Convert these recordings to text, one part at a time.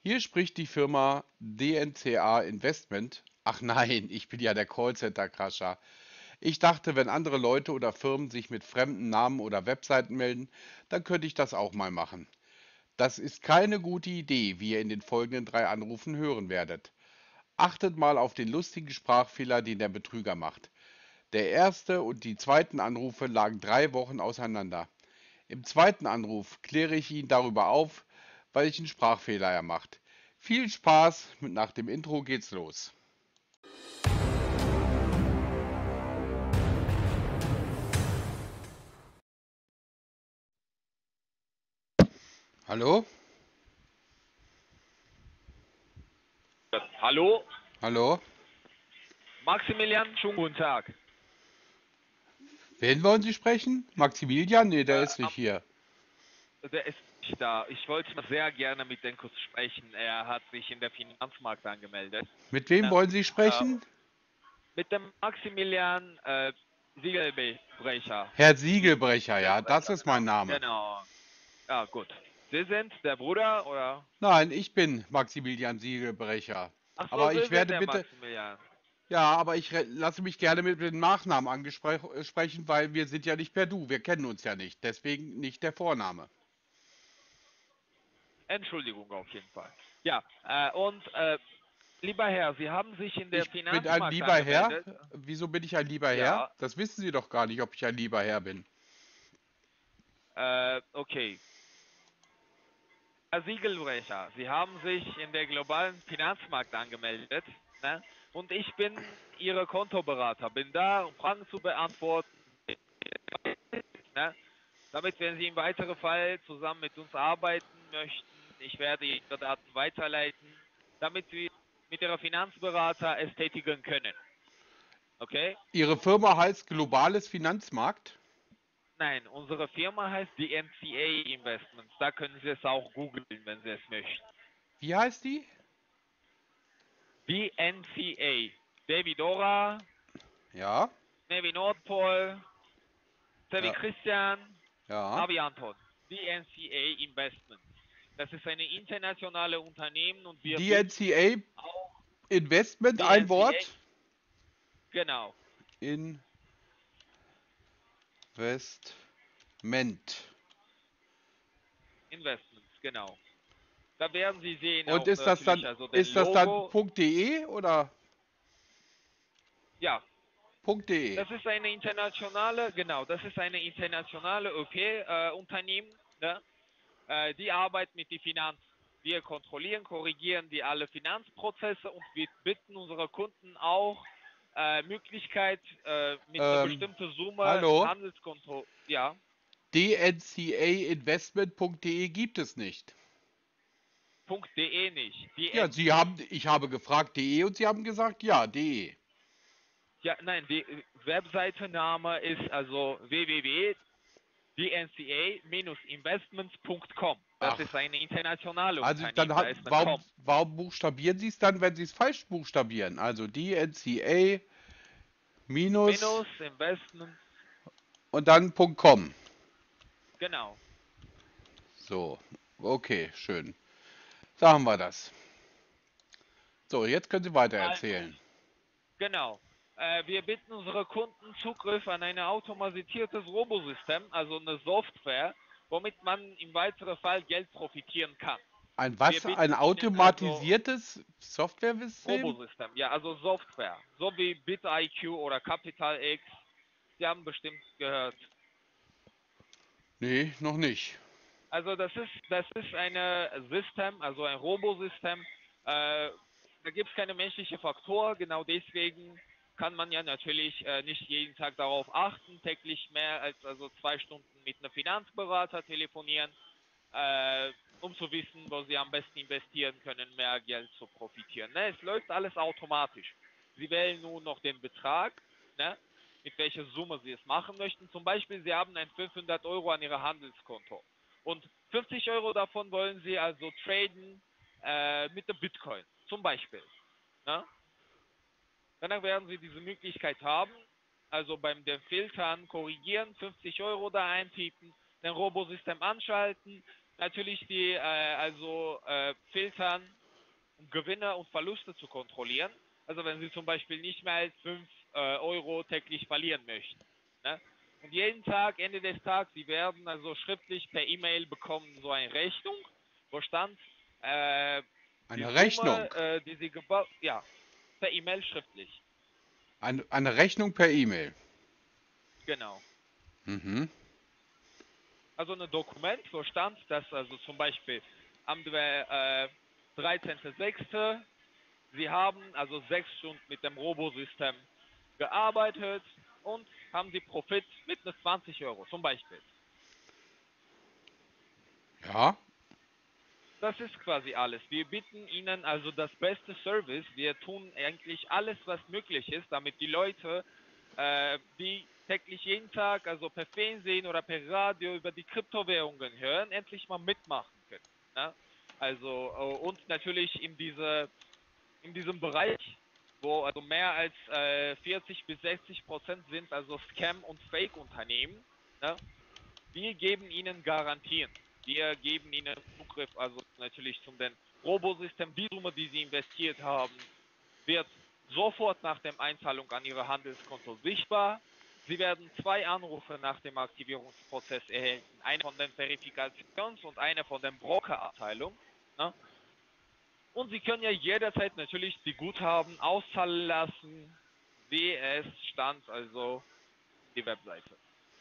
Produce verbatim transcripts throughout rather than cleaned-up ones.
Hier spricht die Firma D N C A Investment. Ach nein, ich bin ja der Callcenter-Crasher. Ich dachte, wenn andere Leute oder Firmen sich mit fremden Namen oder Webseiten melden, dann könnte ich das auch mal machen. Das ist keine gute Idee, wie ihr in den folgenden drei Anrufen hören werdet. Achtet mal auf den lustigen Sprachfehler, den der Betrüger macht. Der erste und die zweiten Anrufe lagen drei Wochen auseinander. Im zweiten Anruf kläre ich ihn darüber auf, welchen Sprachfehler er macht. Viel Spaß, nach dem Intro geht's los. Hallo? Hallo, Hallo? Maximilian, schönen guten Tag. Wen wollen Sie sprechen? Maximilian? Nee, der Äh, ist nicht am, hier. der ist nicht da. Ich wollte sehr gerne mit Denkus sprechen. Er hat sich in der Finanzmarkt angemeldet. Mit wem Na, wollen Sie äh, sprechen? mit dem Maximilian äh, Siegelbrecher. Herr Siegelbrecher, ja, das Siegelbrecher, ist genau. mein Name. Genau. Ja, gut. Sie sind der Bruder oder? Nein, ich bin Maximilian Siegelbrecher. Ach so, Aber Sie ich sind werde der bitte, Maximilian. ja, aber ich re- lasse mich gerne mit dem Nachnamen ansprechen, weil wir sind ja nicht per Du, wir kennen uns ja nicht. Deswegen nicht der Vorname. Entschuldigung auf jeden Fall. Ja, äh, und äh, lieber Herr, Sie haben sich in der Ich bin ein Finanzmarkt lieber Herr. angemeldet. Wieso bin ich ein lieber Herr? Ja, Das wissen Sie doch gar nicht, ob ich ein lieber Herr bin. äh, okay. Herr Siegelbrecher, Sie haben sich in der globalen Finanzmarkt angemeldet, ne? Und ich bin Ihr Kontoberater, bin da, um Fragen zu beantworten, ne? Damit, wenn Sie im weiteren Fall zusammen mit uns arbeiten möchten, ich werde Ihre Daten weiterleiten, damit Sie mit Ihrer Finanzberater es tätigen können. Okay? Ihre Firma heißt Globales Finanzmarkt. Nein, unsere Firma heißt die N C A Investments. Da können Sie es auch googeln, wenn Sie es möchten. Wie heißt die? Die N C A. David Dora, Ja, Navy Nordpol, Sevi ja, Christian, ja. Navi Anton. Die N C A Investments. Das ist eine internationale Unternehmen und wir bitten D N C A auch Investment, die ein N C A, Wort. genau, Investment. Investments, genau. Da werden Sie sehen Und auch ist das dann, natürlich also den ist das dann Logo. .de oder Ja, .de? das ist eine internationale, genau, das ist eine internationale O P-Unternehmen, ne? Äh, die arbeitet mit den Finanzen. Wir kontrollieren, korrigieren die alle Finanzprozesse und wir bitten unsere Kunden auch äh, Möglichkeit äh, mit einer Ähm, bestimmten Summe hallo? Handelskonto, ja, D N C A Investment.de gibt es nicht. .de nicht. Die Ja, N Sie haben, ich habe gefragt .de und Sie haben gesagt ja, .de. ja, nein, die Webseitenname ist also w w w punkt d n c a investments punkt com. Das ist Ach, eine internationale also dann Unternehmen, da hat, ist ein warum, Com. warum buchstabieren Sie es dann, wenn Sie es falsch buchstabieren? Also D N C A minus Minus Investments, und dann .com. genau. So, okay, schön. Da haben wir das. So, jetzt können Sie weiter Also, erzählen. genau. Äh, wir bitten unsere Kunden Zugriff an ein automatisiertes Robosystem, also eine Software, womit man im weiteren Fall Geld profitieren kann. Ein Wir was? Ein bitten Ihnen also automatisiertes Softwaresystem? Robosystem, ja, also Software, so wie BitIQ oder Capital X. Sie haben bestimmt gehört. Nee, noch nicht. Also das ist das ist ein System, also ein Robosystem. Äh, da gibt es keine menschliche Faktor. Genau deswegen kann man ja natürlich äh, nicht jeden Tag darauf achten, täglich mehr als also zwei Stunden mit einem Finanzberater telefonieren, äh, um zu wissen, wo sie am besten investieren können, mehr Geld zu profitieren. Ne? Es läuft alles automatisch. Sie wählen nur noch den Betrag, ne? Mit welcher Summe Sie es machen möchten. Zum Beispiel, Sie haben ein fünfhundert Euro an Ihrem Handelskonto und fünfzig Euro davon wollen Sie also traden äh, mit dem Bitcoin, zum Beispiel. Ne? Danach werden Sie diese Möglichkeit haben, also beim den Filtern korrigieren, fünfzig Euro da eintippen, den Robosystem anschalten. natürlich die äh, also äh, filtern, um Gewinne und Verluste zu kontrollieren. Also wenn Sie zum Beispiel nicht mehr als fünf äh, Euro täglich verlieren möchten. Ne? Und jeden Tag, Ende des Tages, Sie werden also schriftlich per E-Mail bekommen so eine Rechnung, wo stand äh, die Eine Summe, Rechnung. äh, die Sie gebaut, ja, per E-Mail schriftlich. Eine, eine Rechnung per E-Mail. Genau. Mhm. Also ein Dokument, wo stand, dass also zum Beispiel am äh, dreizehnten sechsten Sie haben also sechs Stunden mit dem Robosystem gearbeitet und haben Sie Profit mit einer zwanzig Euro zum Beispiel. Ja. Das ist quasi alles. Wir bieten Ihnen also das beste Service. Wir tun eigentlich alles, was möglich ist, damit die Leute, äh, die täglich jeden Tag, also per Fernsehen oder per Radio über die Kryptowährungen hören, endlich mal mitmachen können. Ne? Also äh, und natürlich in diese in diesem Bereich, wo also mehr als äh, vierzig bis sechzig Prozent sind also Scam- und Fake-Unternehmen. Ne? Wir geben Ihnen Garantien. Wir geben Ihnen Zugriff, also natürlich zum den Robosystem. Die Summe, die Sie investiert haben, wird sofort nach der Einzahlung an Ihre Handelskonto sichtbar. Sie werden zwei Anrufe nach dem Aktivierungsprozess erhalten. Eine von der Verifikations- und eine von der Brokerabteilung. Ne? Und Sie können ja jederzeit natürlich die Guthaben auszahlen lassen, wie es stand, also die Webseite.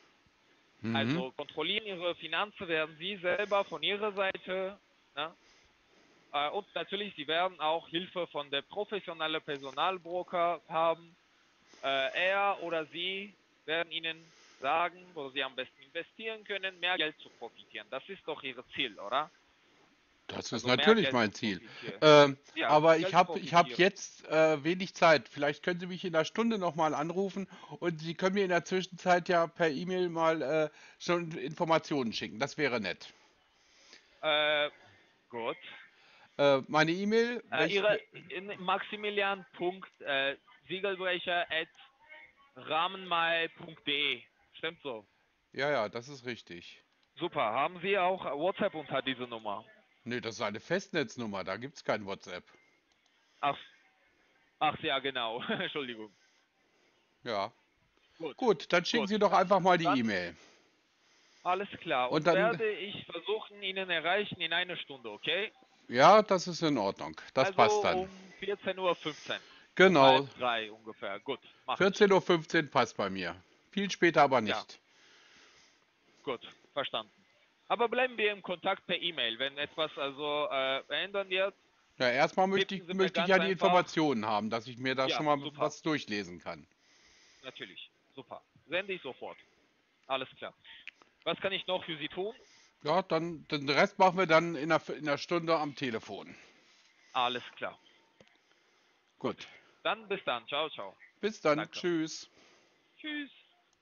Mhm. Also kontrollieren Ihre Finanzen werden Sie selber von Ihrer Seite. Ne? Äh, Und natürlich, Sie werden auch Hilfe von der professionellen Personalbroker haben. Äh, er oder sie werden Ihnen sagen, wo Sie am besten investieren können, mehr Geld zu profitieren. Das ist doch Ihr Ziel, oder? Das ist Also mehr natürlich Geld zu mein Ziel. profitieren. Ähm, Ja, aber ich Geld zu habe ich hab profitieren. jetzt äh, wenig Zeit. Vielleicht können Sie mich in einer Stunde nochmal anrufen und Sie können mir in der Zwischenzeit ja per E-Mail mal äh, schon Informationen schicken. Das wäre nett. Äh, gut. Äh, meine E-Mail, Äh, welch, ihre in Maximilian. Äh, Siegelbrecher at rahmenmal punkt de. Stimmt so. ja, ja, das ist richtig. Super. Haben Sie auch WhatsApp unter diese Nummer? Nee, das ist eine Festnetznummer, da gibt es kein WhatsApp. Ach, ach ja, genau. Entschuldigung. Ja. Gut, Gut, dann schicken gut. Sie doch Dann, einfach mal die dann E-Mail. alles klar. Und Und dann, werde ich versuchen, Ihnen erreichen in einer Stunde, okay? ja, das ist in Ordnung. Das Also passt dann. um vierzehn Uhr fünfzehn. Um halb Genau. drei ungefähr. Gut, mache ich. vierzehn Uhr fünfzehn passt bei mir. Viel später aber Ja, nicht. gut, verstanden. Aber bleiben wir im Kontakt per E-Mail. Wenn etwas also äh, verändern wird, Ja, erstmal möchte ich, schicken Sie mir möchte ich ganz ja die einfach. Informationen haben, dass ich mir da schon Ja, mal super. was durchlesen kann. Natürlich. Super. Sende ich sofort. Alles klar. Was kann ich noch für Sie tun? Ja, dann den Rest machen wir dann in einer, in einer Stunde am Telefon. Alles klar. Gut. Gut. Dann bis dann. Ciao, ciao. Bis dann. Danke. Tschüss. Tschüss.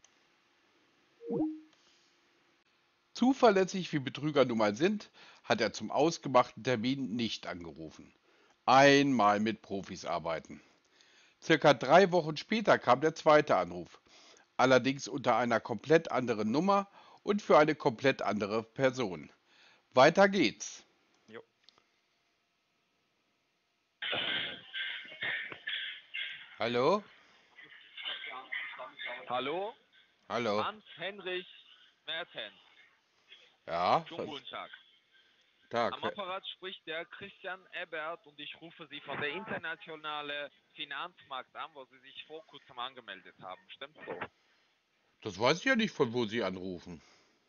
Zuverlässig wie Betrüger nun mal sind, hat er zum ausgemachten Termin nicht angerufen. Einmal mit Profis arbeiten. Circa drei Wochen später kam der zweite Anruf, allerdings unter einer komplett anderen Nummer und für eine komplett andere Person. Weiter geht's. Jo. Hallo? Hallo? Hallo? Hans-Henrich Mertens. Ja, Schönen was? guten Tag. Tag. Am Apparat spricht der Christian Ebert und ich rufe Sie von der internationale Finanzmarkt an, wo Sie sich vor kurzem angemeldet haben. Stimmt so? Das weiß ich ja nicht, von wo Sie anrufen.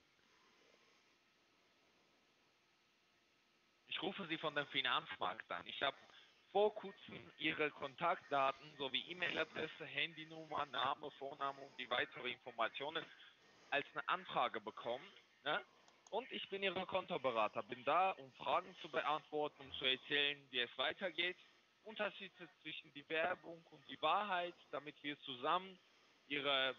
Ich rufe Sie von dem Finanzmarkt an. Ich habe vor kurzem Ihre Kontaktdaten sowie E-Mail-Adresse, Handynummer, Name, Vorname und die weitere Informationen als eine Anfrage bekommen. Ne? Und ich bin Ihr Kontoberater. Bin da, um Fragen zu beantworten, um zu erzählen, wie es weitergeht. Unterschiede zwischen die Werbung und die Wahrheit, damit wir zusammen Ihre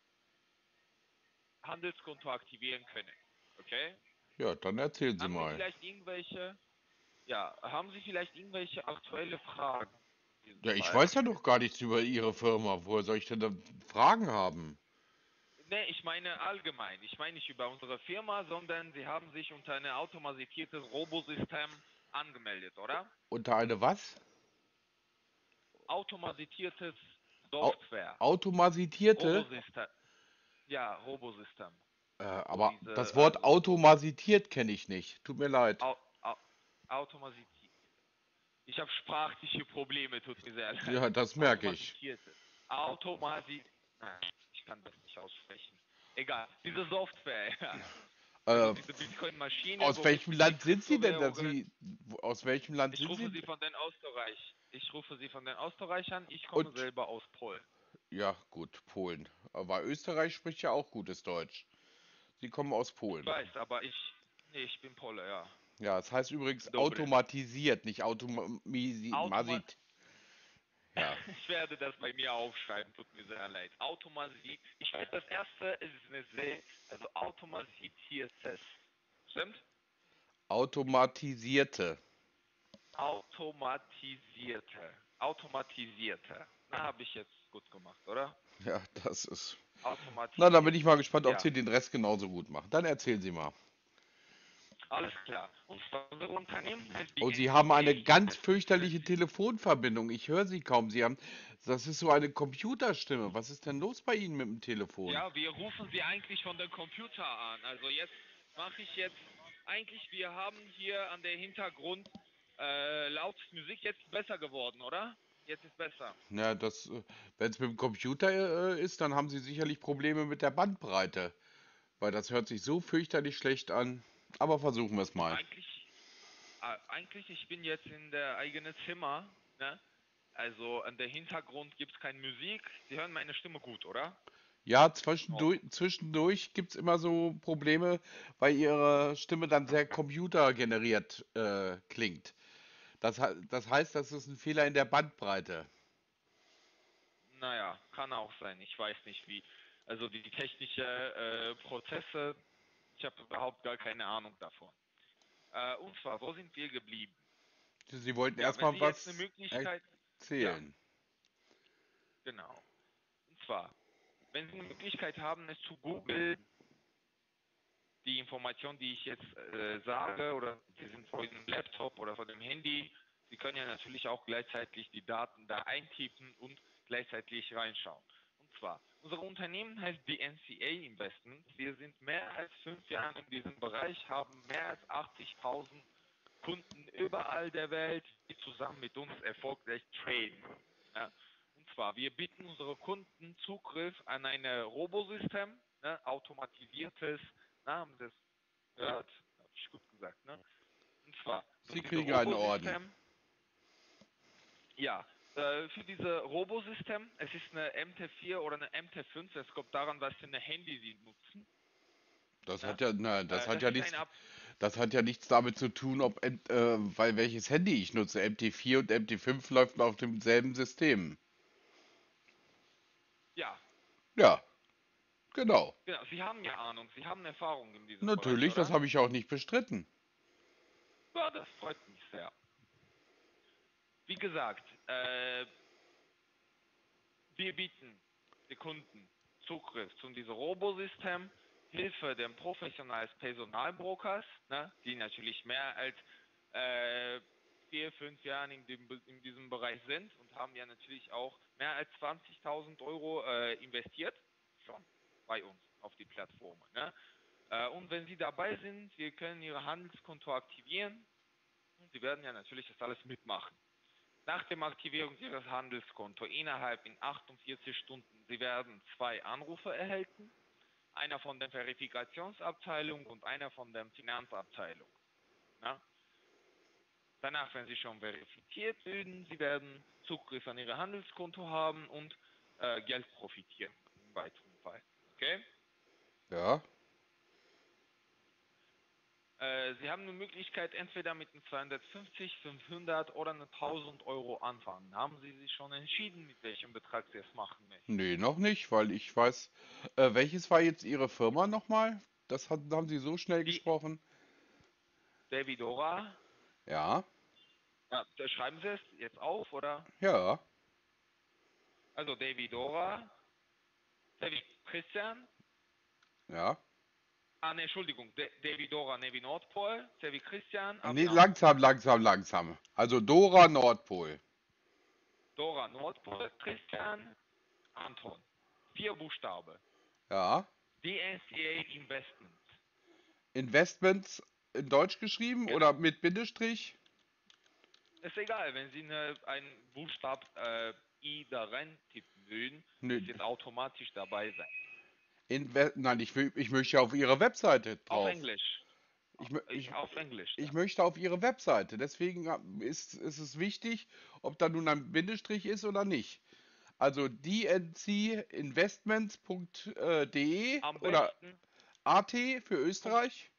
Handelskonto aktivieren können. Okay? Ja, dann erzählen Sie Haben Sie mal. vielleicht irgendwelche Ja, haben Sie vielleicht irgendwelche aktuelle Fragen in diesem Ja, ich Fall? weiß ja noch gar nichts über Ihre Firma. Woher soll ich denn da Fragen haben? Ne, ich meine allgemein. Ich meine nicht über unsere Firma, sondern Sie haben sich unter ein automatisiertes Robosystem angemeldet, oder? Unter eine was? Automatisiertes Au Software. automatisierte? Robosystem. Ja, Robosystem. Äh, So aber diese, das Wort also so automatisiert kenne ich nicht. Tut mir leid. au, au, automatisiert. Ich habe sprachliche Probleme, tut mir sehr leid. Ja, das merke ich. Automatisierte. Automati. Nein, ich kann das nicht aussprechen. Egal. Diese Software, ja. Also Äh, diese Bitcoin-Maschine, aus womit welchem Sie die Land sind Sie denn, dass Kryptowährungen. Sie, wo- aus welchem Land Ich sind rufe Sie? Sie von den Österreich. Ich rufe Sie von den Österreichern. Ich komme Und, selber aus Polen. ja, gut, Polen. Aber Österreich spricht ja auch gutes Deutsch. Sie kommen aus Ich Polen. weiß, aber ich. Nee, ich bin Pole, ja. Ja, es heißt übrigens Dobre. automatisiert, nicht automatisiert. Automat. Ja, Ich werde das bei mir aufschreiben, tut mir sehr leid. Automatisiert. Ich weiß, das erste ist eine sehr, also automatisiertes. Stimmt? automatisierte. Automatisierte. Automatisierte. Na, habe ich jetzt gut gemacht, oder? Ja, das ist. Na, da bin Automatisiert. ich mal gespannt, ob Ja, Sie den Rest genauso gut machen. Dann erzählen Sie mal. alles klar. Und zwar unser Unternehmen heißt die Oh, Sie haben eine N C A ganz Investment. fürchterliche Telefonverbindung. Ich höre Sie kaum. Sie haben. Das ist so eine Computerstimme. Was ist denn los bei Ihnen mit dem Telefon? Ja, wir rufen Sie eigentlich von dem Computer an. Also jetzt mache ich jetzt eigentlich, wir haben hier an der Hintergrund äh, laut Musik jetzt besser geworden, oder? Jetzt ist besser. Ja, das, wenn es mit dem Computer äh, ist, dann haben Sie sicherlich Probleme mit der Bandbreite, weil das hört sich so fürchterlich schlecht an. Aber versuchen wir es mal. Eigentlich, äh, eigentlich, ich bin jetzt in der eigenen Zimmer, ne? Also an der Hintergrund gibt es keine Musik. Sie hören meine Stimme gut, oder? Ja, In zwischendurch, Ordnung. zwischendurch gibt es immer so Probleme, weil Ihre Stimme dann sehr Okay. computergeneriert äh, klingt. Das, he- das heißt, das ist ein Fehler in der Bandbreite. Naja, kann auch sein. Ich weiß nicht wie. Also die technische äh, Prozesse, ich habe überhaupt gar keine Ahnung davon. Äh, und zwar, wo sind wir geblieben? Sie wollten Ja, wenn erstmal Sie jetzt eine was Möglichkeit, ja, erzählen. genau. Und zwar, wenn Sie eine Möglichkeit haben, es zu googeln, die Information, die ich jetzt äh, sage, oder Sie sind vor dem Laptop oder vor dem Handy, Sie können ja natürlich auch gleichzeitig die Daten da eintippen und gleichzeitig reinschauen. Und zwar, unser Unternehmen heißt die N C A Investment. Wir sind mehr als fünf Jahre in diesem Bereich, haben mehr als achtzigtausend Kunden überall der Welt, die zusammen mit uns erfolgreich traden. Ja. Und zwar, wir bieten unsere Kunden Zugriff an ein Robosystem, ne, automatisiertes, na, haben Sie das gehört? Habe ich gut gesagt, ne? Und zwar, für Sie dieses kriegen einen Orden. Robosystem, ja, äh, für dieses Robosystem, es ist eine M T vier oder eine M T fünf, es kommt daran, was für ein Handy Sie nutzen. Das hat Ne? ja, na, das Äh, hat das ja ist nichts, eine Ab das hat ja nichts damit zu tun, ob, M- äh, weil welches Handy ich nutze. M T vier und M T fünf läuft auf demselben System. ja, Ja, genau. genau, Sie haben ja Ahnung, Sie haben Erfahrung in diesem Bereich, Natürlich, das oder? habe ich auch nicht bestritten. Ja, das freut mich sehr. Wie gesagt, äh, wir bieten den Kunden Zugriff zu diesem Robosystem, Hilfe dem professionellen Personalbrokers, ne, die natürlich mehr als äh, vier, fünf Jahre in, dem, in diesem Bereich sind und haben ja natürlich auch mehr als zwanzigtausend Euro äh, investiert, schon bei uns auf die Plattform. Ne? Äh, und wenn Sie dabei sind, Sie können Ihr Handelskonto aktivieren und Sie werden ja natürlich das alles mitmachen. Nach der Aktivierung Ihres Handelskonto innerhalb in achtundvierzig Stunden, Sie werden zwei Anrufe erhalten, einer von der Verifikationsabteilung und einer von der Finanzabteilung. Ja? Danach, wenn Sie schon verifiziert würden, Sie werden Zugriff an Ihr Handelskonto haben und äh, Geld profitieren im weiteren Fall. Okay? Ja, Äh, Sie haben eine Möglichkeit, entweder mit einem zweihundertfünfzig, fünfhundert oder einem tausend Euro anfangen. Haben Sie sich schon entschieden, mit welchem Betrag Sie es machen möchten? nee, noch nicht, weil ich weiß, äh, welches war jetzt Ihre Firma nochmal? Das hat, haben Sie so schnell Die gesprochen. Davidora, Ja, ja, da schreiben Sie es jetzt auf, oder? ja, Also Davidora, David Christian. Ja. Ah, ne, Entschuldigung. De David Dora, ne wie Nordpol, C wie Christian, A wie Nee, Anton. langsam, langsam, langsam. Also Dora Nordpol. Dora, Nordpol, Christian, Anton. Vier Buchstaben. Ja. D N C A Investment. Investments in Deutsch geschrieben oder Genau. mit Bindestrich? Ist egal, wenn Sie eine, einen Buchstab äh, I da rein tippen würden, Nö. das wird automatisch dabei sein. Inve Nein, ich will, ich möchte auf Ihre Webseite Auf drauf. Englisch. Ich, mö- Ich, ich, auf Englisch ich dann. möchte auf Ihre Webseite. Deswegen hab- ist, ist es wichtig, ob da nun ein Bindestrich ist oder nicht. Also d n c investments punkt de Am oder besten A T für Punkt, Österreich.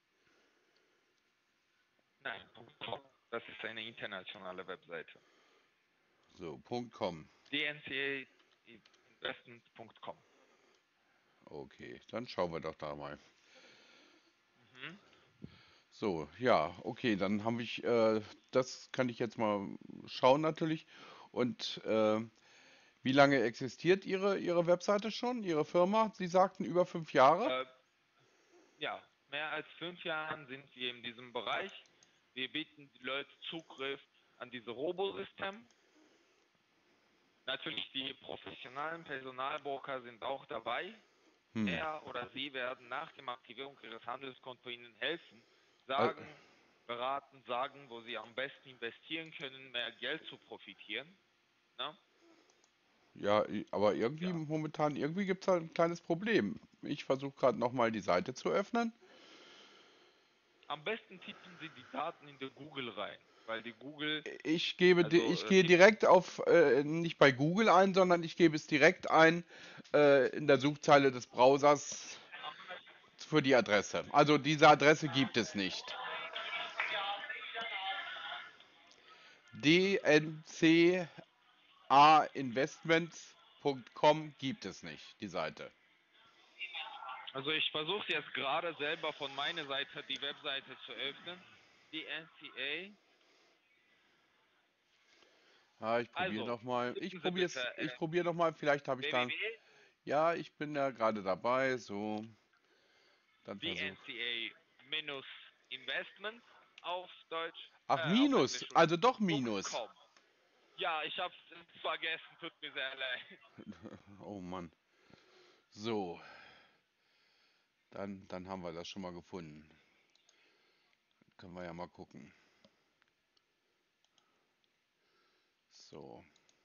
nein, Punkt .com. Das ist eine internationale Webseite. So, .com. D N C A investment punkt com. Okay, dann schauen wir doch da mal. Mhm. So, ja, okay, dann habe ich, äh, das kann ich jetzt mal schauen natürlich. Und äh, wie lange existiert Ihre, Ihre Webseite schon, Ihre Firma? Sie sagten über fünf Jahre? Äh, ja, mehr als fünf Jahren sind wir in diesem Bereich. Wir bieten die Leute Zugriff an diese Robosystem. Natürlich die professionellen Personalbroker sind auch dabei. Hm. Er oder sie werden nach der Aktivierung ihres Handelskontos Ihnen helfen, Al- sagen, beraten, sagen, wo Sie am besten investieren können, mehr Geld zu profitieren. Ne? Ja, i- aber irgendwie Ja. momentan, irgendwie gibt es halt ein kleines Problem. Ich versuche gerade nochmal die Seite zu öffnen. Am besten tippen Sie die Daten in der Google rein, weil die Google, Ich gebe, di- also ich äh, gehe tipp, direkt auf, äh, nicht bei Google ein, sondern ich gebe es direkt ein, äh, in der Suchzeile des Browsers für die Adresse. Also diese Adresse gibt es nicht. d n c a investments punkt com gibt es nicht, die Seite. also ich versuche jetzt gerade selber von meiner Seite die Webseite zu öffnen. Die N C Ja, ich A. probiere Also, noch mal. Ich tippen Sie probiere bitte es, ich äh, probiere noch mal. Vielleicht habe ich dann. Ja, ich bin ja gerade dabei. So, dann versuch. www.dnca-investment auf Deutsch, Ach, äh, auf Englisch, Minus. Also Entschuldigung, doch Punkt Minus. .com. Ja, ich hab's vergessen, tut mir sehr leid. Oh Mann. So, dann, dann haben wir das schon mal gefunden. Können wir ja mal gucken. So.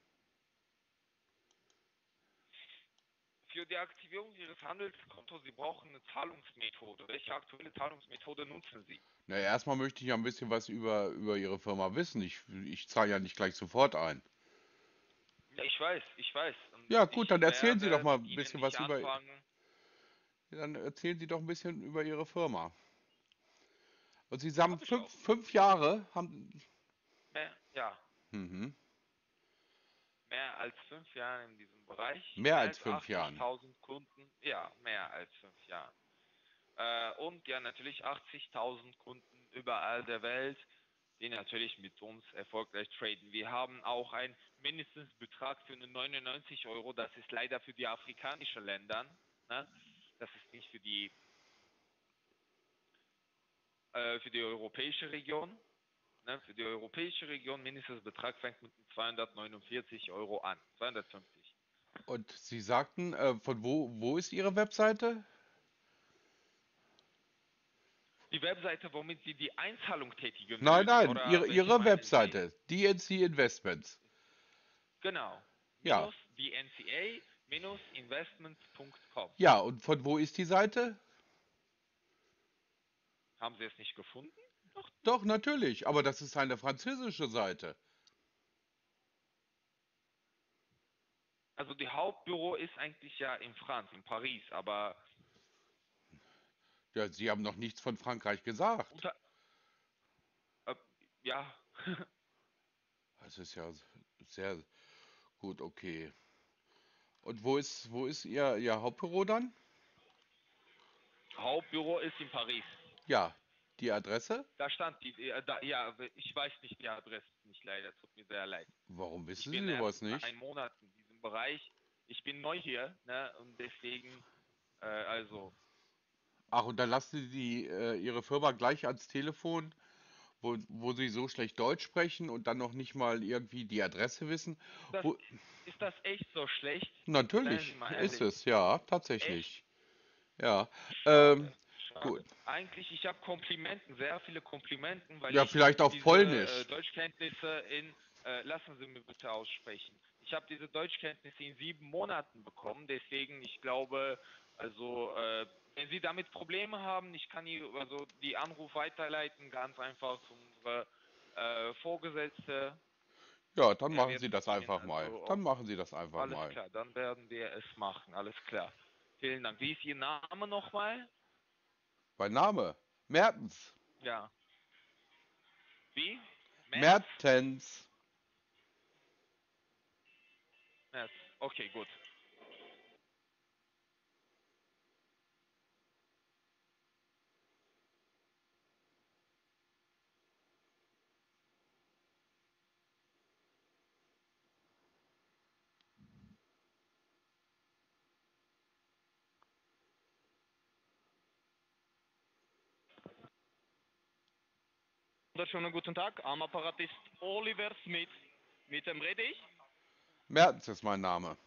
Für die Aktivierung Ihres Handelskontos, Sie brauchen eine Zahlungsmethode. Welche aktuelle Zahlungsmethode nutzen Sie? Na, erstmal möchte ich ja ein bisschen was über, über Ihre Firma wissen. Ich, ich zahle ja nicht gleich sofort ein. Ja, ich weiß, ich weiß. Und Ja, gut, dann ich erzählen Sie doch werde mal mit ein Ihnen bisschen nicht was über. anfangen. Dann erzählen Sie doch ein bisschen über Ihre Firma. Und Sie haben Habe ich fünf, auch. fünf Jahre, haben. Mehr, ja, Mhm. mehr als fünf Jahre in diesem Bereich. Mehr Mehr als als fünf Jahren. achtzigtausend Kunden. Ja, mehr als fünf Jahre. Äh, und ja, natürlich achtzigtausend Kunden überall der Welt, die natürlich mit uns erfolgreich traden. Wir haben auch einen Mindestbetrag für eine neunundneunzig Euro. Das ist leider für die afrikanischen Länder. Ne? Das ist nicht für die, äh, für die europäische Region. Ne? Für die europäische Region Mindestbetrag fängt mit zweihundertneunundvierzig Euro an. zweihundertfünfzig. Und Sie sagten, äh, von wo, wo ist Ihre Webseite? Die Webseite, womit Sie die Einzahlung tätigen Nein, würden, nein, oder Ihre, welche Ihre meinen Sie? Webseite. D N C Investments. Genau. Ja. Minus dnca-investments punkt com. Ja, und von wo ist die Seite? Haben Sie es nicht gefunden? Doch, natürlich, aber das ist eine französische Seite. Also die Hauptbüro ist eigentlich ja in Franz, in Paris, aber Ja, Sie haben noch nichts von Frankreich gesagt. unter, äh, ja, Das ist ja sehr gut, okay. Und wo ist, wo ist Ihr, Ihr Hauptbüro dann? Hauptbüro ist in Paris. Ja, die Adresse? Da stand die, äh, da, ja, ich weiß nicht die Adresse nicht leider, tut mir sehr leid. Warum Ich wissen Sie bin erst sowas nicht? einen Monat in diesem Bereich. Ich bin neu hier, ne, und deswegen, äh, also, Ach, und dann lassen Sie die, äh, Ihre Firma gleich ans Telefon, wo, wo Sie so schlecht Deutsch sprechen und dann noch nicht mal irgendwie die Adresse wissen. Das, Wo, ist das echt so schlecht? Seien Sie natürlich mal ist ehrlich. es, ja, Echt? tatsächlich. Ja, ähm, Schade, schade. gut. Eigentlich, ich habe Komplimenten, sehr viele Komplimenten, weil Ja, ich vielleicht auf diese äh, Polnisch. Deutschkenntnisse in, äh, lassen Sie mich bitte aussprechen. Ich habe diese Deutschkenntnisse in sieben Monaten bekommen, deswegen, ich glaube, also, äh, wenn Sie damit Probleme haben, ich kann Ihnen also die Anruf weiterleiten, ganz einfach zu unserer äh, Vorgesetzte. Ja, dann Er machen wird Sie mit das Ihnen, einfach mal. also, Dann auf, machen Sie das einfach alles mal. klar, dann werden wir es machen, alles klar. Vielen Dank. Wie ist Ihr Name nochmal? Mein Name? Mertens. Ja. Wie? Merz? Mertens. Merz. Okay, gut. Wunderschönen guten Tag. Am Apparat ist Oliver Smith. Mit wem rede ich? Mertens ist mein Name.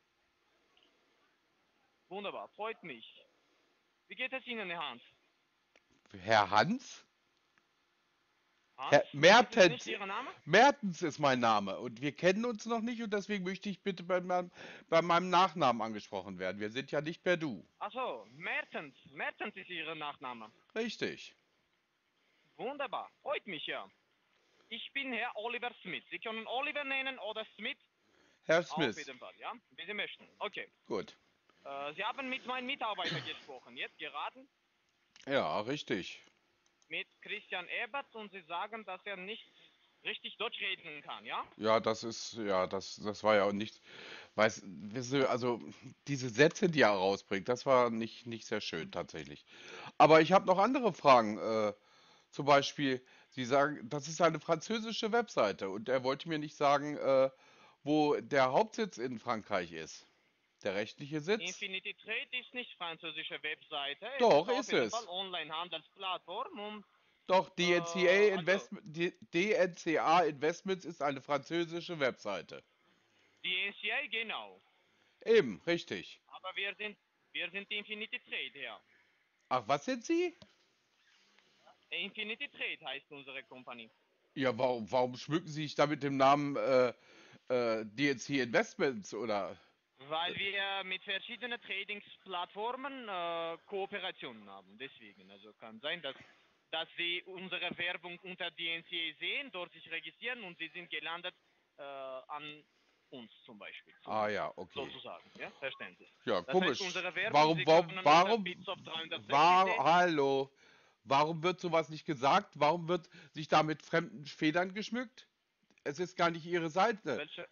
Wunderbar, freut mich. Wie geht es Ihnen, Herr Hans? Herr Hans? Hans, Herr das ist nicht Mertens. Ihr Name? Mertens ist mein Name und wir kennen uns noch nicht und deswegen möchte ich bitte bei meinem, bei meinem Nachnamen angesprochen werden. Wir sind ja nicht per Du. Achso, Mertens. Mertens ist Ihr Nachname. Richtig. Wunderbar, freut mich ja. Ich bin Herr Oliver Smith. Sie können Oliver nennen oder Smith. Herr Auf Smith. jeden Fall, ja? Wie Sie möchten. Okay. Gut. Äh, Sie haben mit meinem Mitarbeiter gesprochen, jetzt gerade Ja, richtig. mit Christian Ebert und Sie sagen, dass er nicht richtig Deutsch reden kann, ja? Ja, das ist, ja, das, das war ja auch nicht, weiß, wissen Sie, also diese Sätze, die er rausbringt, das war nicht, nicht sehr schön tatsächlich. Aber ich habe noch andere Fragen. Äh, zum Beispiel, Sie sagen, das ist eine französische Webseite und er wollte mir nicht sagen, äh, wo der Hauptsitz in Frankreich ist. Der rechtliche Sitz? Infinity Trade ist nicht französische Webseite, es Doch, ist auf ist jeden Fall es. Online-Handelsplattform und Doch, äh, D N C A also Investment, D N C A Investments ist eine französische Webseite. die N C A genau, Eben, richtig. aber wir sind wir sind Infinity Trade, ja. Ach, was sind Sie? Infinity Trade heißt unsere Company, Ja, warum, warum schmücken Sie sich da mit dem Namen äh, äh, D N C Investments oder? weil wir mit verschiedenen Tradingsplattformen äh, Kooperationen haben. Deswegen, also kann sein, dass dass Sie unsere Werbung unter D N C A sehen, dort sich registrieren und Sie sind gelandet äh, an uns zum Beispiel, Ah so, ja, okay. sozusagen, ja, verständlich. Ja, Das heißt, komisch. unsere Werbung, Warum, Sie warum, können unter warum, Bitsoft dreihundertsechzig war, sehen. hallo, warum wird sowas nicht gesagt? Warum wird sich da mit fremden Federn geschmückt? Es ist gar nicht Ihre Seite. Welche,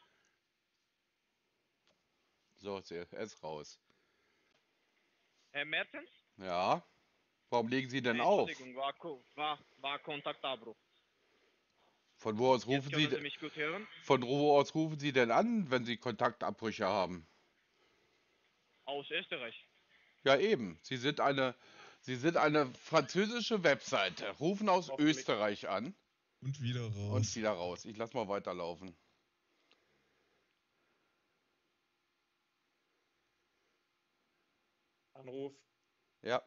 So, ist er er ist raus. Herr Mertens? Ja, warum legen Sie denn Äh, auf? Entschuldigung, war, Ko- war, war Kontaktabbruch. Von wo aus Jetzt rufen Sie, können de- Sie mich gut hören? von wo aus rufen Sie denn an, wenn Sie Kontaktabbrüche haben? Aus Österreich. Ja, eben. Sie sind eine, Sie sind eine französische Webseite, rufen aus Hoffentlich. Österreich an Und wieder und raus. wieder raus. Ich lass mal weiterlaufen. Anruf. Ja,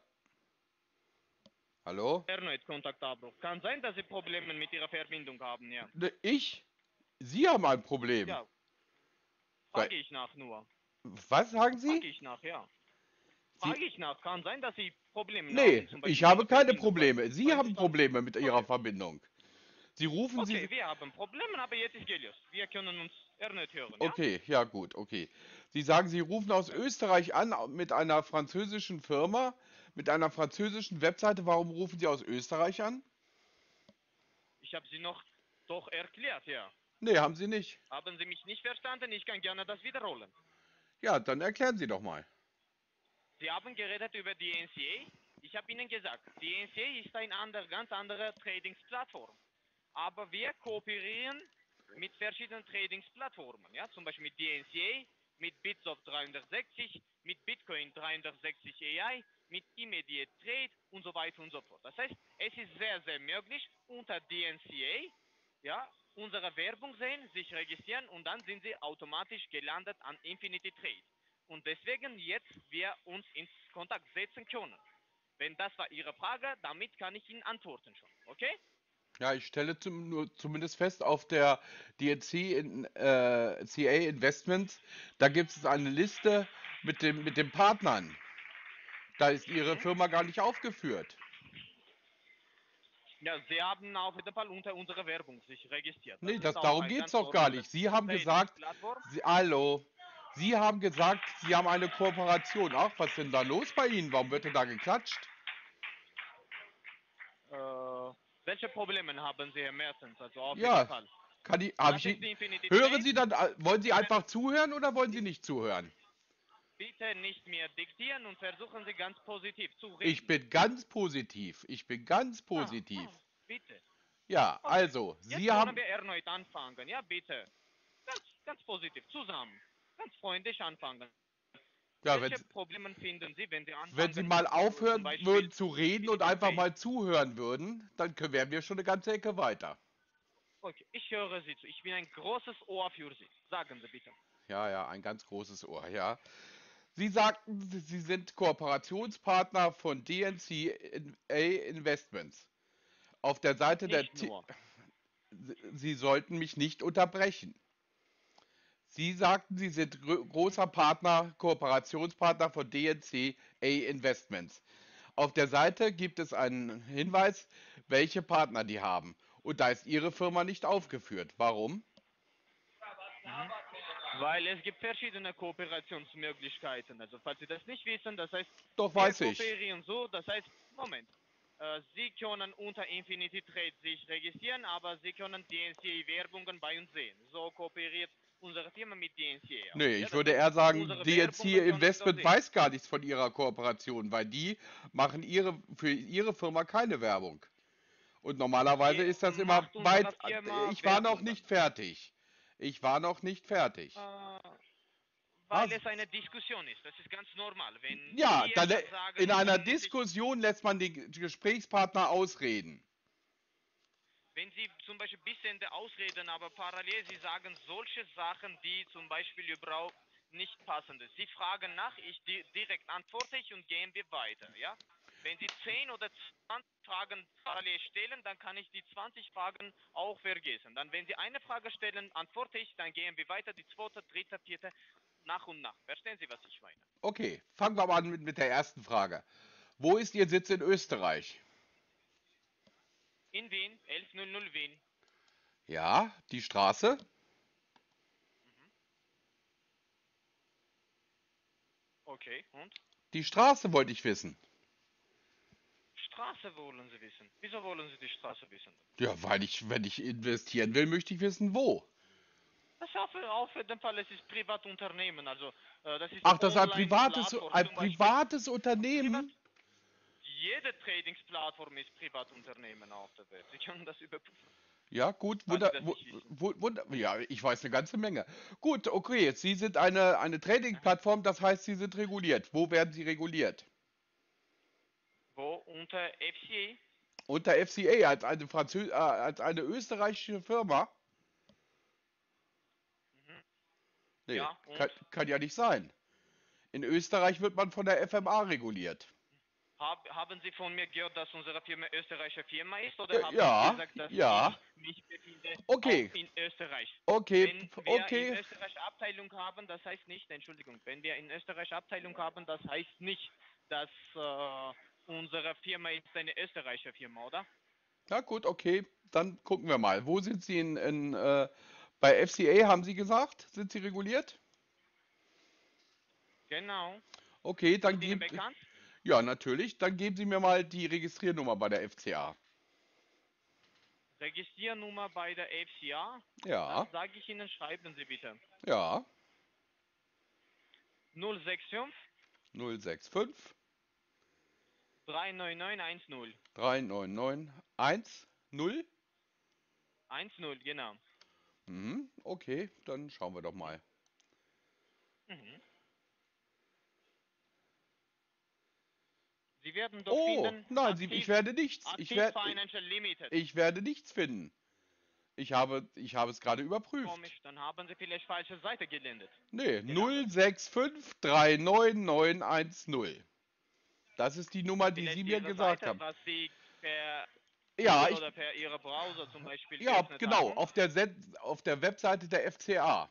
hallo? Erneut Kontaktabbruch. Kann sein, dass Sie Probleme mit Ihrer Verbindung haben, ja. Ne, ich? Sie haben ein Problem. Ja, Weil, frage ich nach nur. was sagen Sie? Frage ich nach, ja. Sie? Frage ich nach. Kann sein, dass Sie Probleme Nee, haben, zum ich Beispiel mit habe Ihrer keine Verbindung. Weil, Probleme. Sie weil haben Sie sagen, Probleme mit Ihrer okay, Verbindung. Sie rufen okay, Sie. wir haben Probleme, aber jetzt ist gelöst. Wir können uns erneut hören, ja? Okay, ja gut, okay. Sie sagen, Sie rufen aus Ja. Österreich an mit einer französischen Firma, mit einer französischen Webseite. Warum rufen Sie aus Österreich an? Ich habe Sie noch doch erklärt, ja. Nee, haben Sie nicht. Haben Sie mich nicht verstanden? Ich kann gerne das wiederholen. Ja, dann erklären Sie doch mal. Sie haben geredet über die N C A. Ich habe Ihnen gesagt, die N C A ist eine andere, ganz andere Tradingsplattform. Aber wir kooperieren mit verschiedenen Tradingsplattformen, ja, zum Beispiel mit D N C A, mit Bitsoft dreihundertsechzig, mit Bitcoin dreihundertsechzig A I, mit Immediate Trade und so weiter und so fort. Das heißt, es ist sehr, sehr möglich, unter D N C A, ja, unsere Werbung sehen, sich registrieren und dann sind sie automatisch gelandet an Infinity Trade. Und deswegen jetzt wir uns in Kontakt setzen können. Wenn das war Ihre Frage, damit kann ich Ihnen antworten schon. Okay? Ja, ich stelle zum, nur zumindest fest, auf der D N C, in, äh, C A Investments, da gibt es eine Liste mit dem, mit den Partnern. Da ist Ihre Mhm. Firma gar nicht aufgeführt. Ja, Sie haben auf jeden Fall unter unserer Werbung sich registriert. Das Nee, ist das, auch darum ein geht es ganz doch gar normales nicht. Sie haben gesagt, Trading-Plattform. Sie, hallo, Sie haben gesagt, Sie haben eine Kooperation. Ach, was ist denn da los bei Ihnen? Warum wird denn da geklatscht? Äh, welche Probleme haben Sie, Herr Mertens? Also auf jeden Ja, Fall. kann ich, habe Das ich ist Ihnen, die Infinity hören Trade. Sie dann, äh, wollen Sie einfach zuhören oder wollen Sie nicht zuhören? Bitte nicht mehr diktieren und versuchen Sie ganz positiv zu Ich reden. bin ganz positiv. Ich bin ganz Ah, positiv. ah, bitte. Ja, Okay. also, Jetzt Sie können haben, wir erneut anfangen. Ja, bitte. Ganz, ganz positiv. Zusammen. Ganz freundlich anfangen. ja, wenn, Welche Probleme finden Sie, wenn Sie wenn Sie anfangen, mal äh, zum aufhören Beispiel würden zu reden und Infinity einfach Trade? mal zuhören würden, dann können, wären wir schon eine ganze Ecke weiter. Okay, ich höre Sie zu. Ich bin ein großes Ohr für Sie. Sagen Sie bitte. Ja, ja, ein ganz großes Ohr, ja. Sie sagten, Sie Sie sind Kooperationspartner von D N C A Investments. Auf der Seite der Nicht T nur. Sie sollten mich nicht unterbrechen. Sie sagten, Sie sind grö- Mhm. großer Partner, Kooperationspartner von D N C A Investments. Auf der Seite gibt es einen Hinweis, welche Partner die haben. Und da ist Ihre Firma nicht aufgeführt. Warum? Mhm. Weil es gibt verschiedene Kooperationsmöglichkeiten. Also falls Sie das nicht wissen, das heißt, Doch wir weiß ich. kooperieren so, das heißt, Moment, äh, Sie können unter Infinity Trade sich registrieren, aber Sie können D N C A-Werbungen bei uns sehen. So kooperiert unsere Firma mit D N C A auch. Nee, Ja, ich das würde heißt, eher sagen, unsere D N C Werbungen können Sie dort Investment sehen. weiß gar nichts von ihrer Kooperation, weil die machen ihre, für ihre Firma keine Werbung. Und normalerweise Je, ist das immer macht unsere weit. Firma Ich war noch Werbungen. nicht fertig. Ich war noch nicht fertig. Äh, Ah, weil es eine Diskussion ist. Das ist ganz normal. Wenn ja, Sie dann, etwas sagen, in einer muss ich. Diskussion lässt man den Gesprächspartner ausreden. Wenn Sie zum Beispiel bis Ende ausreden, aber parallel Sie sagen solche Sachen, die zum Beispiel überhaupt nicht passend sind. Sie fragen nach, ich di direkt antworte ich und gehen wir weiter, ja? Wenn Sie zehn oder zwanzig Fragen parallel stellen, dann kann ich die zwanzig Fragen auch vergessen. Dann, wenn Sie eine Frage stellen, antworte ich, dann gehen wir weiter, die zweite, dritte, vierte, nach und nach. Verstehen Sie, was ich meine? Okay, fangen wir mal an mit, mit der ersten Frage. Wo ist Ihr Sitz in Österreich? In Wien, elfhundert Wien. Ja, die Straße? Mhm. Okay, und? Die Straße wollte ich wissen. Straße wollen Sie wissen. Wieso wollen Sie die Straße wissen? Ja, weil ich, wenn ich investieren will, möchte ich wissen, wo. Das ist auf, auf jeden Fall, es ist Privatunternehmen, also äh, das ist Ach, das ist ein privates, Online-Plattform, ein zum Beispiel privates Privat. Unternehmen? Jede Tradingsplattform ist Privatunternehmen auf der Welt. Sie können das überprüfen, Ja, gut, falls Sie wunder, das wu- nicht wissen. wu- wunder, ja, ich weiß eine ganze Menge. Gut, okay, Sie sind eine, eine Aha. Trading-Plattform, das heißt, Sie sind reguliert. Wo werden Sie reguliert? Wo unter F C A? Unter F C A als eine Franzö äh, als eine österreichische Firma? Mhm. Nee, Ja, kann, und? kann ja nicht sein. In Österreich wird man von der F M A reguliert. Hab, haben Sie von mir gehört, dass unsere Firma österreichische Firma ist oder Äh, haben Sie Ja, gesagt, dass ja. ich mich befinde auch Okay, in Österreich? okay, Wenn wir in okay. Österreich Abteilung haben, das heißt nicht, Entschuldigung, wenn wir in Österreich Abteilung haben, das heißt nicht, dass äh, unsere Firma ist eine österreichische Firma, oder? Na gut, okay. Dann gucken wir mal. Wo sind Sie in, in äh, bei F C A haben Sie gesagt? Sind Sie reguliert? Genau. Okay, dann Ist Ihnen gebt, bekannt? ja, natürlich. Dann geben Sie mir mal die Registriernummer bei der F C A. Registriernummer bei der F C A, das Ja, sage ich Ihnen, schreiben Sie bitte. ja. null sechs fünf null sechs fünf drei neun neun eins null. drei neun neun eins null. eins null, genau. Mhm, okay, dann schauen wir doch mal. Mhm. Sie werden dort Oh, finden, nein, Sie, ich aktiv, werde nichts. Ich aktiv werde, Financial Limited. ich werde nichts finden. Ich habe, ich habe es gerade überprüft. Komisch, dann haben Sie vielleicht falsche Seite gelandet. Nee, gelandet. null sechs fünf drei neun neun eins null. Das ist die Nummer, die Vielleicht Sie mir Ihre gesagt Seite, haben. was Sie per Ja, Google ich, oder per Ihre Browser zum Beispiel ja, geöffnet genau, haben. auf der, Set, auf der Webseite der F C A.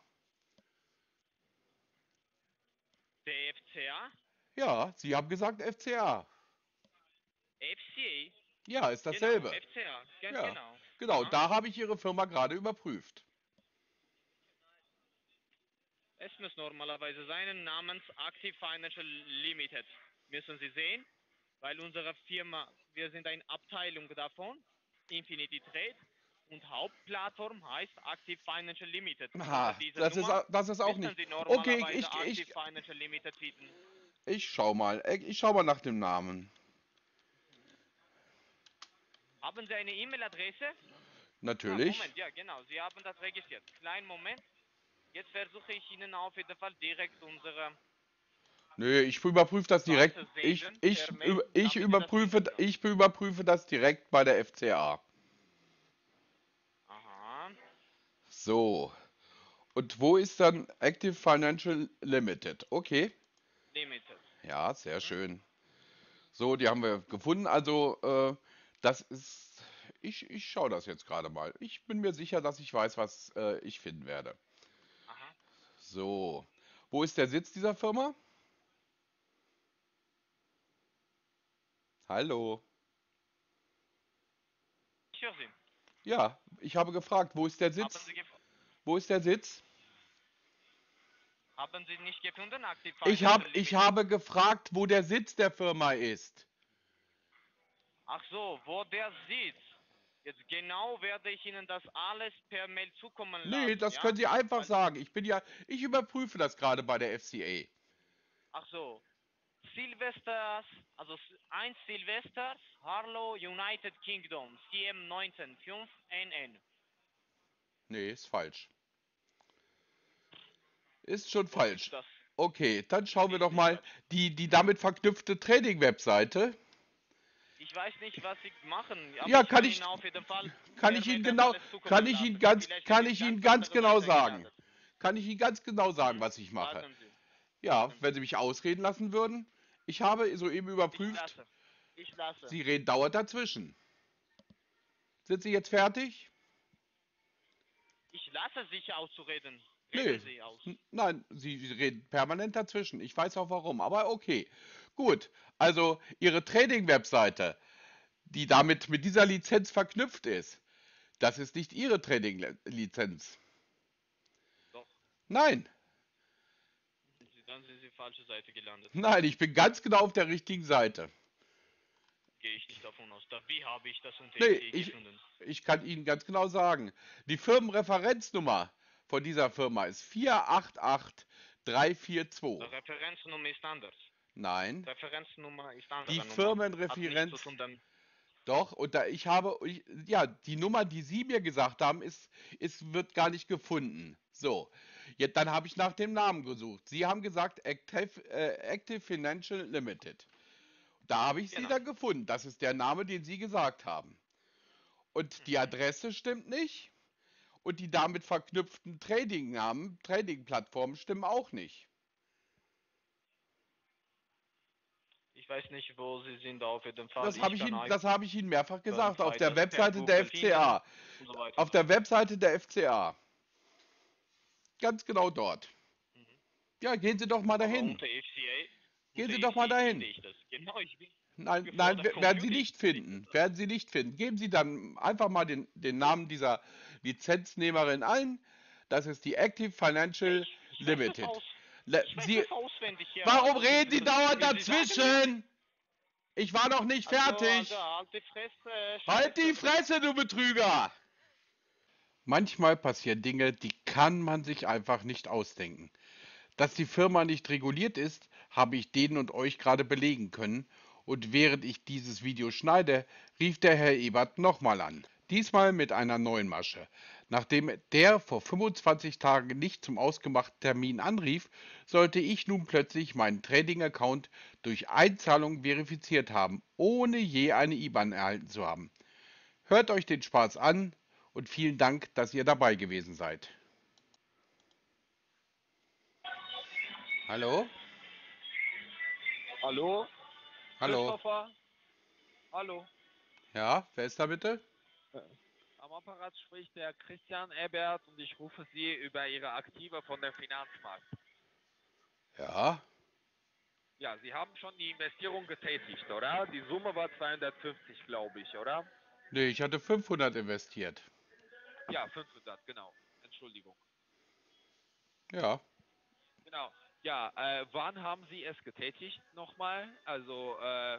Der F C A? Ja, Sie haben gesagt F C A. F C A? Ja, ist Genau, dasselbe. F C A, ganz Ja, genau. genau, Aha. da habe ich Ihre Firma gerade überprüft. Es muss normalerweise sein, namens Active Financial Limited. Müssen Sie sehen, weil unsere Firma, wir sind eine Abteilung davon, Infinity Trade, und Hauptplattform heißt Active Financial Limited. Und unter Aha, dieser das ist, Nummer au- das ist auch müssen nicht. Sie Okay, normalerweise ich, Active ich, Financial Limited finden. ich schau mal. Ich schau mal nach dem Namen. Haben Sie eine E-Mail-Adresse? Ah, Natürlich. Moment, ja genau, Sie haben das registriert. Kleinen Moment. Jetzt versuche ich Ihnen auf jeden Fall direkt unsere Nö, ich überprüfe das direkt. Seite Ich, senden ich, per Mail, über- ich, damit Sie das überprüfe, finden können. ich überprüfe das direkt bei der F C A. Aha. So. Und wo ist dann Active Financial Limited? Okay. Limited. Ja, sehr Mhm. schön. So, die haben wir gefunden. Also, äh, das ist. Ich, ich schaue das jetzt gerade mal. Ich bin mir sicher, dass ich weiß, was äh, ich finden werde. Aha. So. Wo ist der Sitz dieser Firma? Hallo. Ich höre Sie. Ja, ich habe gefragt, wo ist der Haben Sitz? Sie, gef Wo ist der Sitz? haben Sie nicht gefunden, Active Ich habe Financial ich Limited? habe gefragt, wo der Sitz der Firma ist. Ach so, wo der sitzt. Jetzt genau werde ich Ihnen das alles per Mail zukommen Nee, lassen, das ja? können Sie einfach Weil, sagen. Ich bin ja, ich überprüfe das gerade bei der F C ach so, Silvesters, also s- eins Silvesters, Harlow, United Kingdom, C M eins neun fünf N N. A. Nee, ist falsch. Ist schon Wo ist falsch. das? Okay, dann Das schauen wir ist doch nicht mal falsch. die, die damit verknüpfte Trading-Webseite. Ich weiß nicht, was Sie machen, aber Ja, ich kann kann ich, Ihnen auf jeden Fall kann per ich Mail Ihnen das genau, alles kann zukommen ich Ihnen lassen. ganz, Vielleicht Sie kann sind ich Ihnen ganz ganz andere genau Seite sagen. gelandet. Kann ich Ihnen ganz genau sagen, Mhm. was ich mache. Sagen Sie, Ja, sagen wenn Sie. Sie mich ausreden lassen würden. Ich habe soeben Ich überprüft, lasse. Ich lasse. Sie reden dauernd dazwischen. Sind Sie jetzt fertig? Ich lasse sich auszureden. Nee, Reden Sie aus. n- nein, Sie reden permanent dazwischen. Ich weiß auch warum, aber okay. Gut, also Ihre Trading-Webseite, die damit mit dieser Lizenz verknüpft ist, das ist nicht Ihre Trading-Lizenz. Doch, Nein, Sie- dann sind Sie falsche Seite gelandet. nein, ich bin ganz genau auf der richtigen Seite. Gehe ich nicht davon aus. Da, wie habe ich das unter Nee, F C A ich, gefunden? ich kann Ihnen ganz genau sagen, die Firmenreferenznummer von dieser Firma ist vier acht acht drei vier Die zwei. Referenznummer ist anders. Nein, Referenznummer ist die andere Nummer. Hat nichts zu Firmenreferenz. tun dann. Doch, und da ich habe, ich, ja, die Nummer, die Sie mir gesagt haben, ist, ist, wird gar nicht gefunden. So, jetzt, dann habe ich nach dem Namen gesucht. Sie haben gesagt Active, äh, Active Financial Limited. Da habe ich Sie Genau. dann gefunden. Das ist der Name, den Sie gesagt haben. Und die Mhm. Adresse stimmt nicht. Und die damit verknüpften Trading-Namen, Trading-Plattformen stimmen auch nicht. Ich weiß nicht, wo Sie sind auf jeden Fall. Das habe Ich ich kann Ihnen, das habe ich Ihnen mehrfach einfach gesagt, auf der weiter per Webseite der Google finden F C A. und so weiter. Auf der Webseite der F C A. Ganz genau dort. Mhm. Ja, gehen Sie doch mal Aber dahin. unter F C A, Gehen unter Sie doch mal F C A finde dahin. ich das. Genau, ich bin Nein, bevor nein, der we- werden Sie Computer nicht findet finden. das. Werden Sie nicht finden. Geben Sie dann einfach mal den, den Namen dieser Lizenznehmerin ein. Das ist die Active Ja, Financial ich, ich weiß das Limited. aus. Le Ich weiß Sie, das auswendig, ja. warum Also, reden Sie dauernd wie Sie sagen mir, dazwischen? Ich war noch nicht also, also, fertig. alte Fresse, Halt die Scheiße. Fresse, du Betrüger! Manchmal passieren Dinge, die kann man sich einfach nicht ausdenken. Dass die Firma nicht reguliert ist, habe ich denen und euch gerade belegen können. Und während ich dieses Video schneide, rief der Herr Ebert nochmal an. Diesmal mit einer neuen Masche. Nachdem der vor fünfundzwanzig Tagen nicht zum ausgemachten Termin anrief, sollte ich nun plötzlich meinen Trading-Account durch Einzahlung verifiziert haben, ohne je eine I B A N erhalten zu haben. Hört euch den Spaß an und vielen Dank, dass ihr dabei gewesen seid. Hallo? Hallo? Hallo? Christopher? Hallo? Ja, wer ist da bitte? Am Apparat spricht der Christian Ebert und ich rufe Sie über Ihre Aktive von der Finanzmarkt. Ja, Ja, Sie haben schon die Investierung getätigt, oder? Die Summe war zweihundertfünfzig, glaube ich, oder? nee, ich hatte fünfhundert investiert. Ja, fünfhundert, genau. Entschuldigung. Ja, Genau. Ja, äh, wann haben Sie es getätigt nochmal? Also, äh,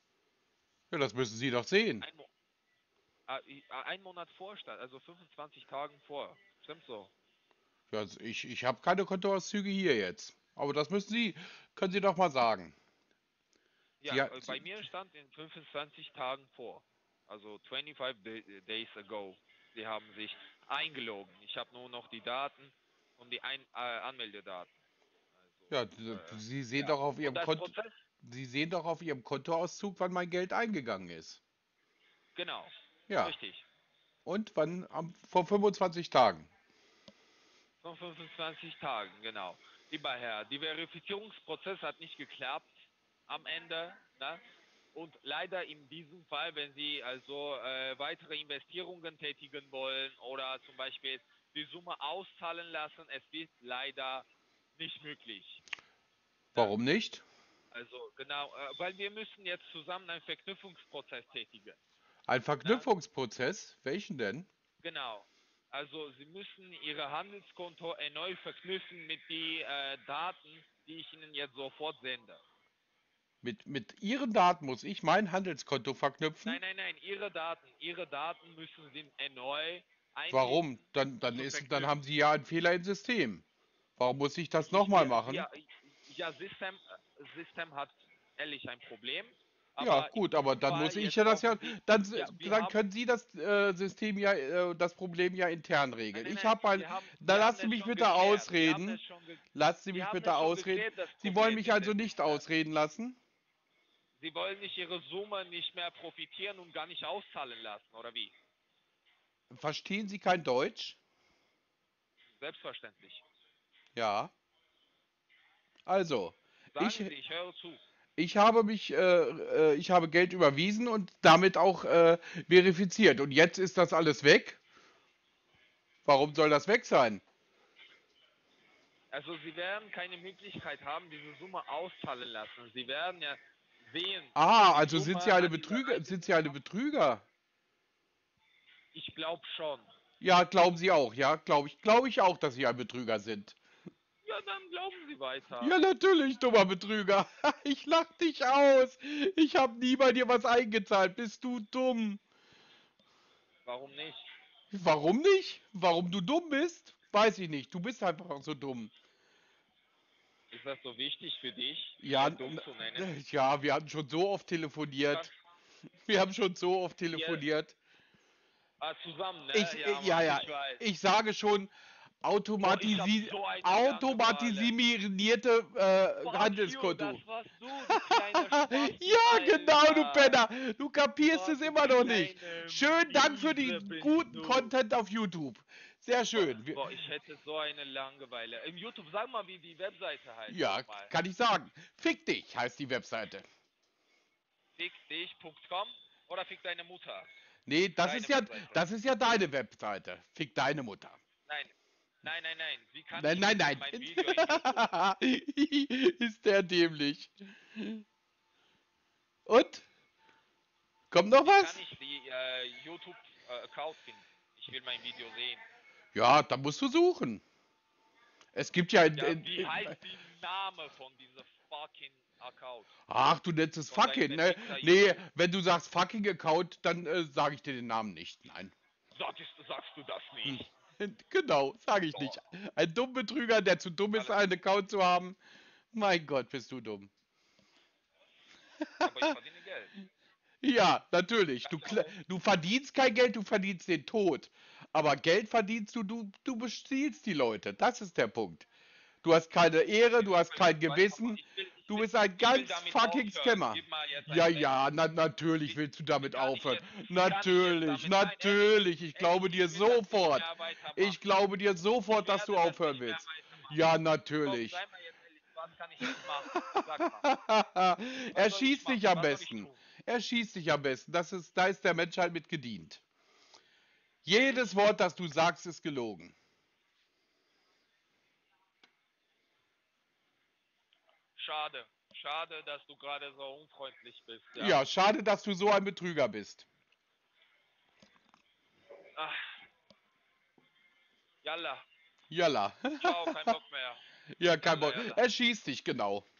ja, das müssen Sie doch sehen. ein, Mo äh, i- äh, ein Monat vor, statt, also fünfundzwanzig Tagen vor. Stimmt so. Ja, also ich ich habe keine Kontoauszüge hier jetzt. Aber das müssen Sie, können Sie doch mal sagen. Sie, Ja, hat- äh, Sie, bei mir stand in fünfundzwanzig Tagen vor. Also fünfundzwanzig day, days ago. Sie haben sich eingeloggt. Ich habe nur noch die Daten und die Ein äh, Anmeldedaten. ja, Also, äh, Sie sehen ja. doch auf Und Ihrem das Konto, Prozess? Sie sehen doch auf Ihrem Kontoauszug, wann mein Geld eingegangen ist. Genau. Ja, Richtig. und wann? Am, vor fünfundzwanzig Tagen. Von fünfundzwanzig Tagen, genau. Lieber Herr, der Verifizierungsprozess hat nicht geklappt am Ende. Ne? Und leider in diesem Fall, wenn Sie also äh, weitere Investierungen tätigen wollen oder zum Beispiel die Summe auszahlen lassen, es wird leider nicht möglich. Ne? Warum nicht? Also genau, äh, weil wir müssen jetzt zusammen einen Verknüpfungsprozess tätigen. Ein Ne? Verknüpfungsprozess? Welchen denn? Genau. Also Sie müssen Ihr Handelskonto erneut verknüpfen mit den äh, Daten, die ich Ihnen jetzt sofort sende. Mit, mit Ihren Daten muss ich mein Handelskonto verknüpfen? Nein, nein, nein, Ihre Daten, Ihre Daten müssen Sie erneut Warum? einlesen Dann, und dann zu ist, dann haben verknüpfen. Sie ja einen Fehler im System. Warum muss ich das Ich, nochmal wir, machen? wir, ja, System, äh, System hat ehrlich ein Problem, Ja, aber in gut, aber diesem dann Fall, muss ich jetzt ja das ja, brauchen Sie, dann, ja, wir dann haben, können Sie das äh, System ja, äh, das Problem ja intern nein, regeln. nein, Ich nein, habe ein, wir haben, da wir haben lassen Sie es mich schon bitte geklärt, wir haben ausreden. es schon, ge Lassen Sie wir mich haben bitte es schon ausreden. geklärt, das Sie wollen Problem mich mit also dem nicht System. ausreden lassen? Sie wollen nicht Ihre Summe nicht mehr profitieren und gar nicht auszahlen lassen, oder wie? Verstehen Sie kein Deutsch? Selbstverständlich. Ja. Also, Sagen ich, Sie, ich höre zu. ich habe mich, äh, äh, ich habe Geld überwiesen und damit auch äh, verifiziert. Und jetzt ist das alles weg? Warum soll das weg sein? Also Sie werden keine Möglichkeit haben, diese Summe auszahlen lassen. Sie werden ja sehen, Ah, die also sind Sie Summe eine an dieser Betrüger, sind einzelnen Sie eine Konto. Betrüger? Ich glaube schon. Ja, glauben Sie auch, ja? Glaube ich, glaube ich auch, dass Sie ein Betrüger sind. Ja, dann glauben Sie weiter. Ja, natürlich, dummer Betrüger. Ich lach dich aus. Ich habe nie bei dir was eingezahlt. Bist du dumm? Warum nicht? Warum nicht? Warum du dumm bist? Weiß ich nicht. Du bist einfach so dumm. Ist das so wichtig für dich, Ja, mir dumm n- zu nennen? n- ja, wir hatten schon so oft Du kannst telefoniert. Wir haben schon so oft hier telefoniert. ah, zusammen, ne? Ich, äh, Ja, ja, Mann, ja, ich weiß. ich sage schon, Boah, ich habe automatisi so eine Langeweile. automatisierte äh, Fuck you, das Handelskonto. warst du, du kleiner Spasti, Ja, genau, du Alter. Penner. Du kapierst Oh, es du immer noch nicht. kleine Schönen Dank für Miese den bist guten du. Content auf YouTube. Sehr Boah, schön. Wir, boah, ich hätte so eine Langeweile. Im YouTube, sag mal, wie die Webseite heißt ja, nochmal. kann ich sagen. Fick dich heißt die Webseite. fickdich punkt com oder fick deine Mutter? Nee, das ist Deine ja, Webseite. das ist ja deine Webseite. Fick deine Mutter. Nein, nein, nein, nein. Wie kann Nein, ich nein, ficken nein. mein Video in YouTube? Ist der dämlich. Und? Kommt noch Wie kann was? ich die äh, YouTube-Account finden? Ich will mein Video sehen. Ja, da musst du suchen. Es gibt ja in, Ja, in, wie in, heißt die Name von dieser fucking Account? ach, du nennst es Von deinem fucking, ne? Wichser Nee, YouTube. wenn du sagst fucking Account, dann äh, sage ich dir den Namen nicht. Nein. Sagst, sagst du das Hm. nicht? Genau, sage ich Boah, nicht. Ein Dummbetrüger, der zu dumm ist, alles. einen Account zu haben. Mein Gott, bist du dumm. Aber ich verdiene Geld. Ja, natürlich. Du, Kannst du kle- auch. du verdienst kein Geld, du verdienst den Tod. Aber Geld verdienst du, du, du bestiehlst die Leute. Das ist der Punkt. Du hast keine Ehre, du hast kein Gewissen. Ich will, ich Du will, bist ein ich will ganz damit fucking aufhören. Scammer. Gib mal jetzt Ja, ein Ende. ja, na, natürlich Wie, willst du wie damit kann ich aufhören. jetzt, wie kann ich jetzt Natürlich, damit, nein, ehrlich, natürlich. Ich glaube ehrlich, dir ich will das nicht sofort. mehr weitermachen. Ich glaube dir Ich sofort, dass du werde das aufhören nicht mehr willst. weitermachen. Ja, Komm, natürlich. sei mal jetzt ehrlich, was kann ich jetzt machen? Sag mal, Er was soll ich schießt dich machen? am Was soll ich besten. tun? Er schießt dich am besten. Das ist, da ist der Menschheit mit gedient. Jedes Wort, das du sagst, ist gelogen. Schade, schade, dass du gerade so unfreundlich bist, ja. Ja, schade, dass du so ein Betrüger bist. Ach, Yalla, Jalla. ciao, kein Bock mehr. Ja, kein Yalla, Bock. yalla. Er schießt dich, genau.